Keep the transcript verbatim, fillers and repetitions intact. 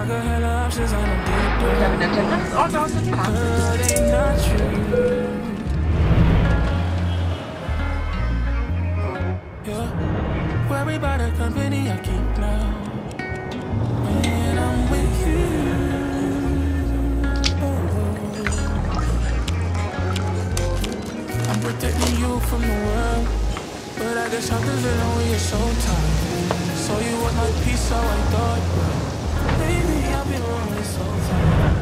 I got hella options on a deep With an attendance or doesn't pass. Girl, it ain't not true. Yeah, worry about the company I keep now. When I'm with you, I'm protecting you from the world, but I guess I'm the villain when you're so tired. So you want my peace, so I thought, baby, I've been wrong this whole time.